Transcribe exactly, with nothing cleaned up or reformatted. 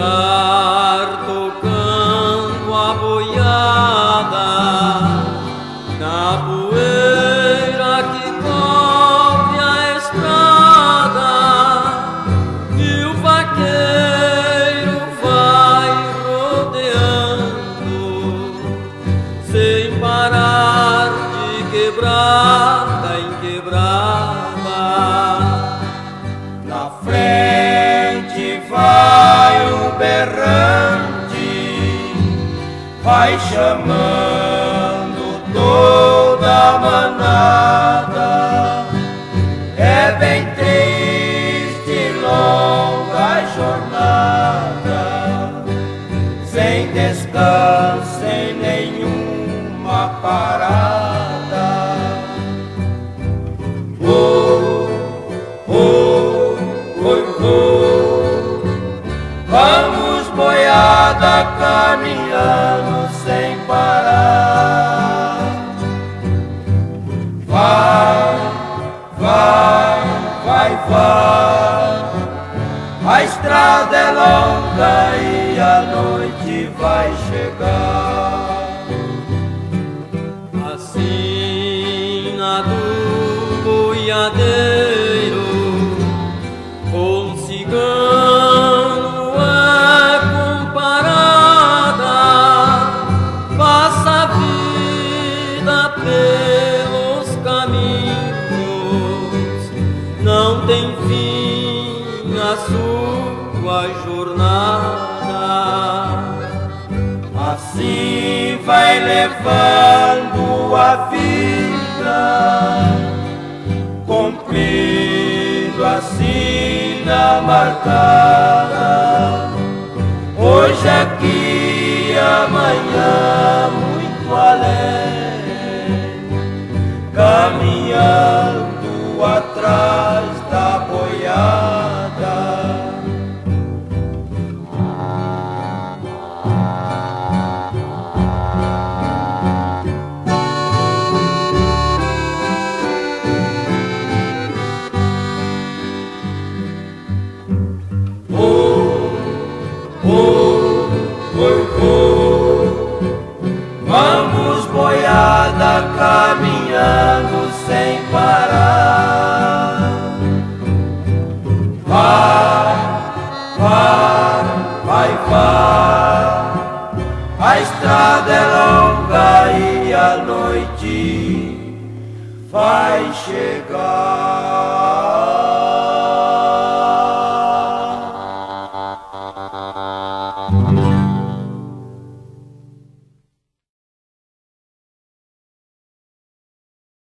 chegar tocando a boiada na poeira que cobre a estrada, e o vaqueiro vai rodeando sem parar de quebrada em quebrada. Na frente vai o berrante, vai chamando toda a manada. É bem triste e longa jornada, sem descanso, sem nenhuma parada. Oh, oh, oh, oh. Vamos boiada caminhando sem parar. Vai, vai, vai, vai. A estrada é longa e a noite vai chegar. Assim na do boiadeiro, com cigano é comparada, passa a vida pelos caminhos, não tem fim a sua jornada. Assim vai levando a vida, cumprindo a sina marcada. Hoje aqui, amanhã muito além, caminhando atrás da boiada. Vamos boiada caminhando sem parar. Vai, vai, vai, vai. A estrada é longa e a noite vai chegar.